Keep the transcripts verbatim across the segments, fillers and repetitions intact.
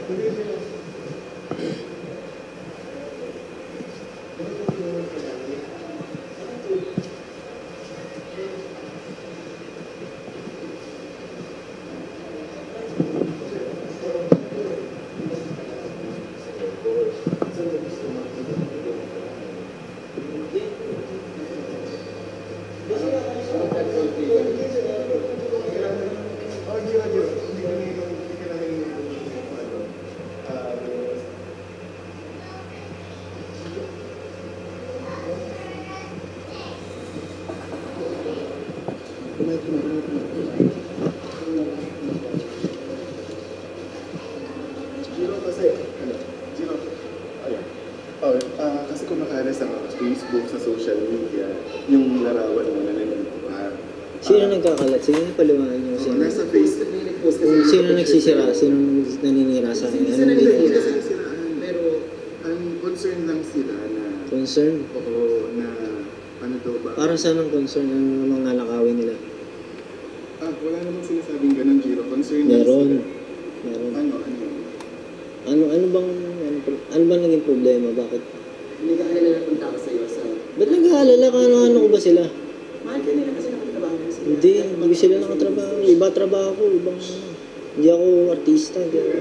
Sino nagkakalat? Sige na paliwanag niyo. Sino? Nasa Facebook. Sino nagsisira? Sino naninira sa akin? Anong ginagawa? Pero, ang concern lang sila na... Concern? Oo, na... Ano daw ba? Para saan ang concern? Ano namang nanakawin nila? Ah, wala namang sinasabing ganun, Jiro. Concern lang Meron. sila. Meron. Ano, ano? Ano, ano bang... Ano, ano bang naging problema? Bakit? Hindi ka alala na punta ako sa'yo sa... Ba't nag-aalala ka? Ano-ano ko ba sila? Mahal ka nila kasi nakatrabaho na sila. Hindi, hindi ko sila nakatrabaho. Iba trabaho ko, ibang ano. Hindi ako artista. Hindi ako...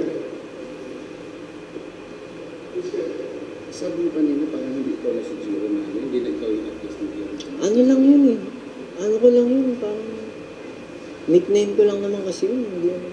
Sabi mo kanina, parang hindi ko na si Jiro na ano, hindi na ikaw yung artist ni Jiro. Ano lang yun eh. Ano ko lang yun, parang... Nickname ko lang naman kasi yun. Hindi ano.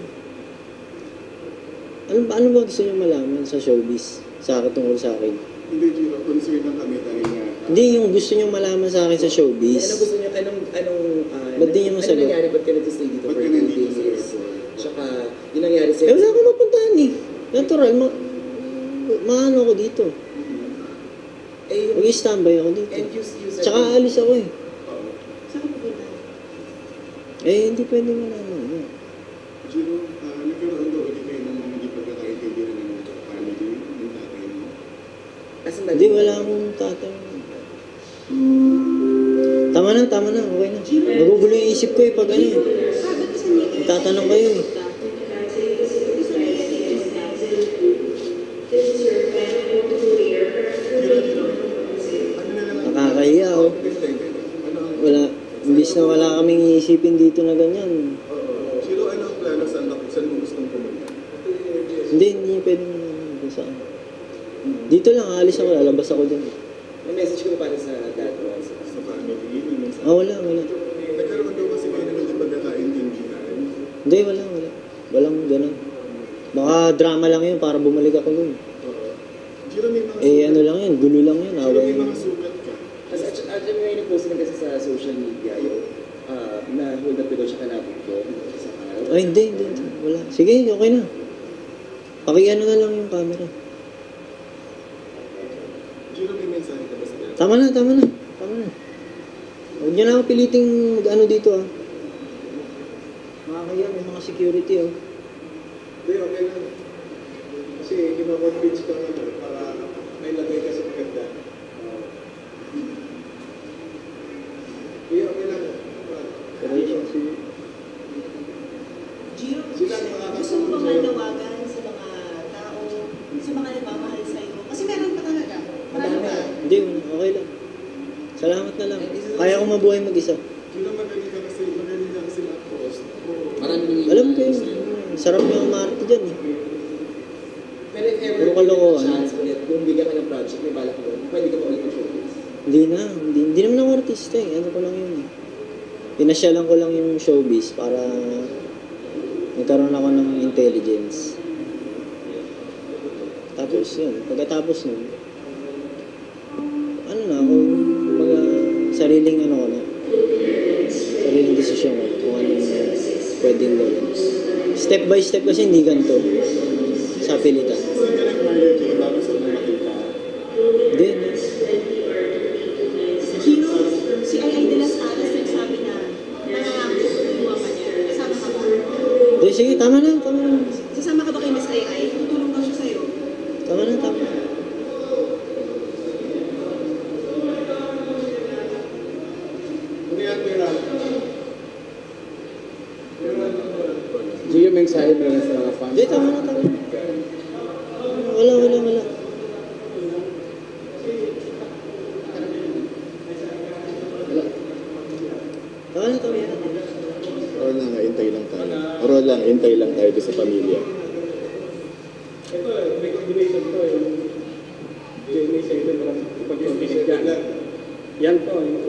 Ano, ano ba gusto niyo malaman sa showbiz? Sa akin, tungkol sa akin? Hindi, Jiro. Concern lang kami dahil nga... Hindi, yung gusto niyo malaman sa akin sa showbiz. Ano gusto niyo? Anong... anong uh, Ba't di niyo masagot? Ano nangyari? Ba't ka nag-stay dito Ba't for ka two nandito sa days? airport? Tsaka, yung nangyari Eh, sa'yo... wala ko mapuntahan eh. Natural, ma... Maano ako dito. Eh, yung... Mag-i-standby ako dito. And you, you said... Tsaka alis ako eh. Oo. Saan ka pupunta? Eh, hindi pwede malaman. Eh. Jiro, uh, nagkaroon daw ulit kayo ng hindi pagkakaintindihan ng family, ng tatay mo. Asan ba? Hindi, wala akong tatay. Tama na, tama na. Okay na. Nagugulo yung isip ko eh pag ano eh. Tatanong kayo eh. Nakakahiya oh. Wala. Imbis na wala kaming iisipin dito na ganyan. Oo. Jiro, ano ang plano? Saan, saan mo gustong pumunta? Hindi, hindi pwedeng ano, kung saan. Dito lang, aalis ako, lalabas ako dyan. May message ko para sa dad mo. Sa family? Yung sa... Ah, wala, wala. Nagkaroon daw kasi kayo ng hindi pagkakaintindihan. Hindi, wala, wala. Walang ganun. Baka drama lang yun para bumalik ako dun. Oo. Jiro, may mga Eh, ano lang yun, gulo lang yun. Jiro, Away. may mga sugat ka. Kasi at yung ngayon post na kasi sa social media, yung uh, na-hold up ko daw siya kanabot ko sa araw. Ay, hindi, hindi, hindi. Wala. Sige, okay na. Pakiano na lang yung camera. Jiro, may mensahe ka ba sa dad? Tama na, tama na. Tama na. Huwag niyo na ako piliting mag-ano dito ah. Makakaya, may mga security oh. Hindi, okay lang. Kasi kina-convince ko naman para may lagay ka sa maganda. Hindi, okay lang. Operation si... Gio, Sila ang gusto mo makakasunod bang sa'yo. manawagan sa mga tao, sa mga nagmamahal sa'yo? Kasi meron pa talaga. Marami pa. Hindi, okay lang. Salamat na lang. Kaya ko mabuhay mag-isa. Jiro, magaling ka kasi, magaling ka kasi mag-post. Marami nang Alam ko yun. Sarap niyo ang maarte dyan eh. Pero if ever Puro kalokohan. chance ulit, kung bigyan ka ng project, may balak mo, pwede ka pa ulit mag-showcase. Hindi na. Hindi, hindi naman ako artista eh. Ano ko lang yun eh. Pinasyalan ko lang yung showbiz para nagkaroon ako ng intelligence. Tapos yun. Pagkatapos nun, ano na ako, mga sariling ano ko na. Sariling desisyon ko kung ano yung pwedeng gawin. Step by step kasi hindi ganito. Sa pilitan. Saan ka nag-marry, Jiro, bago sa lumakit ka? Hindi. Gio, si Ay Ay de las Alas nagsabi na nangangako kumuha pa niya. Kasama ka ba? Hindi, sige, tama na, tama na. Sasama ka ba kay Miss Ay Ay? Tutulong daw siya sa'yo. Tama na, tama na. Ano yan, Pera? Gio, mensahe mo na sa mga fans. Hindi, tama na, tama na. Wala, wala, wala. Wala na to. Or lang, hintay lang tayo. Or lang, hintay lang tayo doon sa pamilya. Ito, may combination to yung J M A seven, walang pag-ibig yan. Yan to, yung